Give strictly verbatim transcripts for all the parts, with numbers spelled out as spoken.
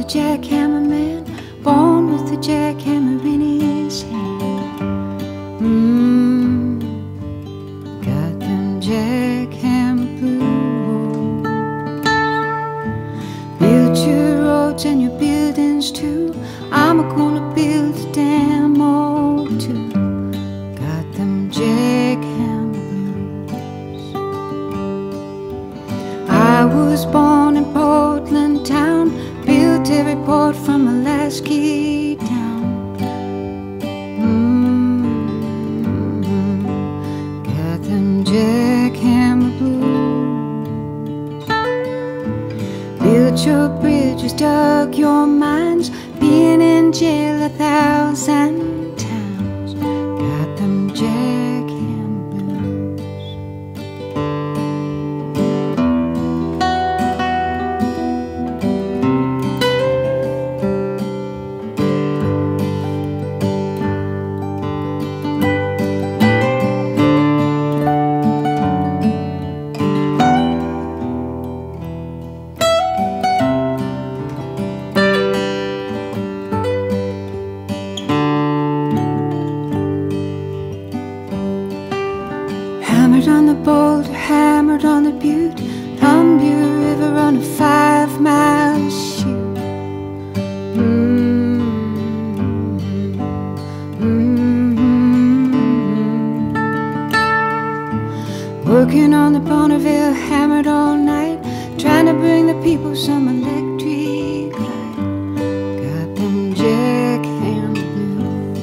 a jackhammer man, born with a jackhammer in his hand. Mmm, got them jackhammer blues. Build your roads and your buildings too. I'm gonna build a damn wall too. Got them jackhammer blues. I was born in Portland town, built every port from Alaska down. Mm-hmm. Got them jackhammer blues. Built your bridges, dug your mines, been in jail a thousand times. Got them jackhammer blues. Hammered on the boulder, hammered on the butte, Columbia River on a five-mile shoot. Mm-hmm. Mm-hmm. Working on the Bonneville, hammered all night, trying to bring the people some electric light. Got them jackhammer blues.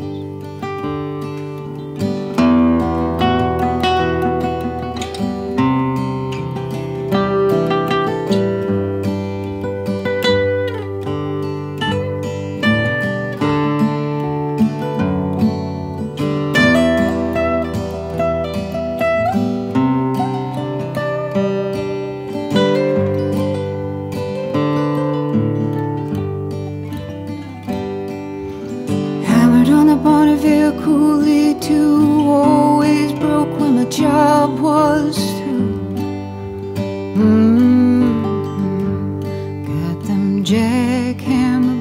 On the Bonneville Coulee too, always broke when my job was through. Mm-hmm. Got them jackhammer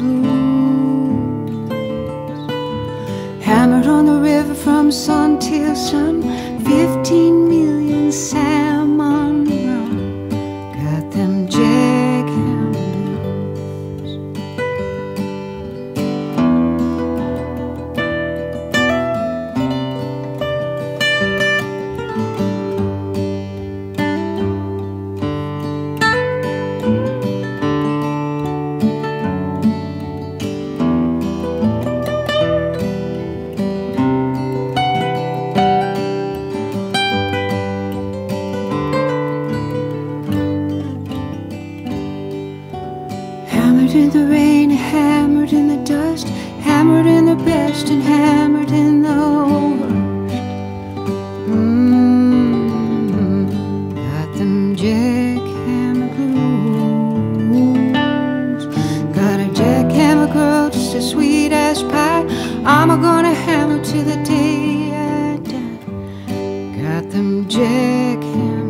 blues. Hammered on the river from sun till sun, fifteen million salmon run. Got them jackhammer blues. Hammered in the rain, hammered in the dust, hammered in the best and hammered in the worst. Mm-hmm. Got them jackhammer blues. Got a jackhammer girl just as sweet as pie, I'm gonna hammer till the day I die. Got them jackhammer